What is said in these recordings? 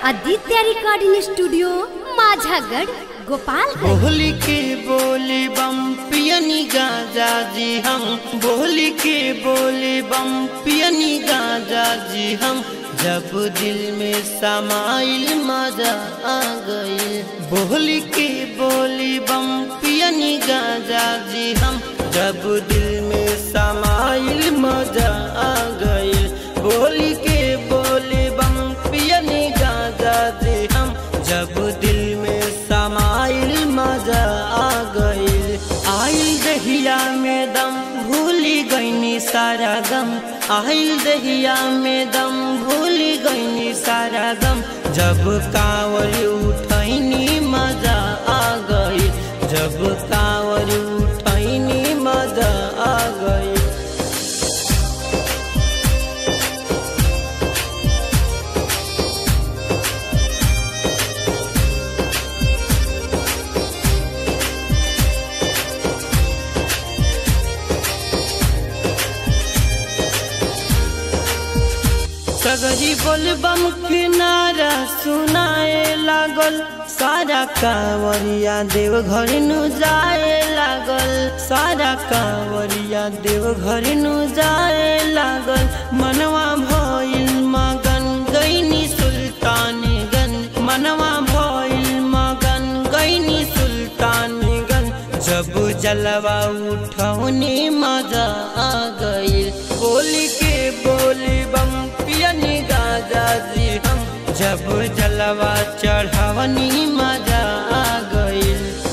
Aditya recording studio Majhagarh Gopalganj. बोली के बोले बम पियनी गाजा जी हम, बोली के बोले बम पियनी गाजा जी हम, जब दिल में समाइल मजा आ गई। बोली के बोली बम पियनी गाजा जी हम, जब दिल में समाइल मजा आ गई। बोली के बोली बम पियनी गाजा जी हम, जब दिल में समाइल मजा आ गई। आइल दहिया में दम भूली गईनी सारा गम, आइल दहिया में दम भूली गईनी सारा गम, जब कांवर उठैनी मजा आ गई, जब कांवर उठैनी मजा आ गई। सगरी बोल बम किनारा सुनाए लागल, सारा कांवरिया देव घर नु जाए लागल, सारा कांवरिया देव घर नु जाए लागल। मनवा भइल मगन गईनी सुल्तानगंज, मनवा भइल मगन गईनी सुल्तानगंज, जब जलवा उठौनी मजा आ गई। बोली के बोली बम पियनी गाजा जी हम, जब जलवा चढ़ावनी मजा आ गई।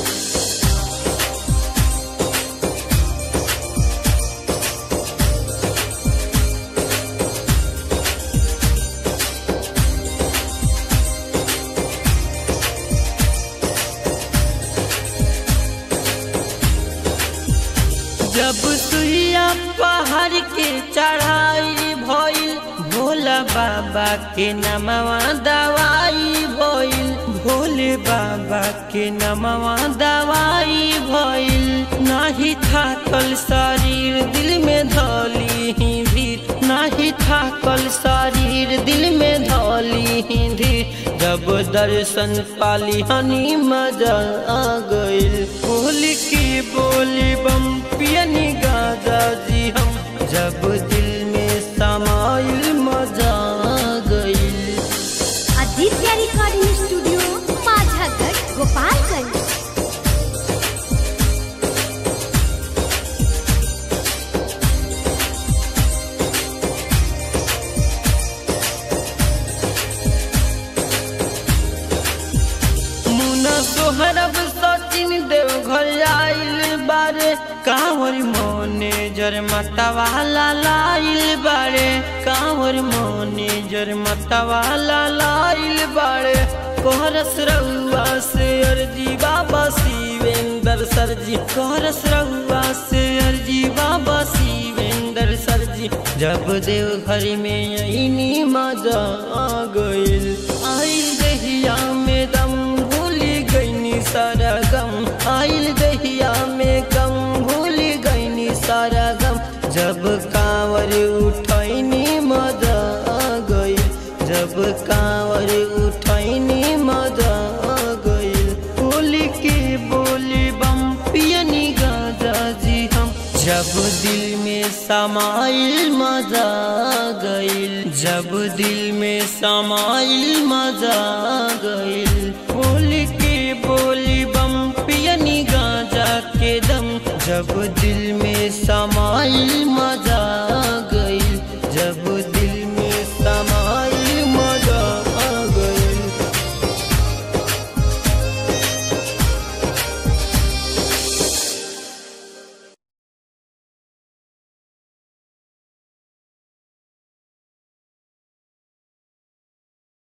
जब सुइया पहाड़ के चढ़ाई भइल, भोला बाबा के नमवा दवाई भइल, भोले बाबा के नमवा दवाई भइल। नाही थाकल शरीर दिल में धौली ही धीर, नाही थाकल शरीर दिल में धौली ही धीर, जब दर्शन पाली हनी मजा आ गइल। बोली की बोली बम पियनी गाजा जी हम, जब दिल में समाइल मजा आ गइल। Aditya recording studio Majhagarh Gopalganj. मुना सोहरब सचिन देव घर आइल बारे, कांवर मोने जर मतवाला लाइल बारे, कांवर मोने जर मतवाला लाइल बारे। कोहरस रहुआ से अर्जी बाबा शिवेंद्र सरजी, कोहरस रहुआ से अर्जी बाबा शिवेंद्र सरजी, जब देव घर में आईनी मजा आ गइल। आइल दहिया में दम भूली गईनी सारा गम, आइल दहिया में गम भूली गईनी सारा गम, जब कांवर उठैनी मजा आ गई, जब कांवर उठैनी मजा आ गई। बोली के बोली बम पियनी गाजा जी हम, जब दिल में समाइल मजा आ गई, जब दिल में समाइल मजा आ गई। बोली के बोली बम पियनी गाजा के दम, जब दिल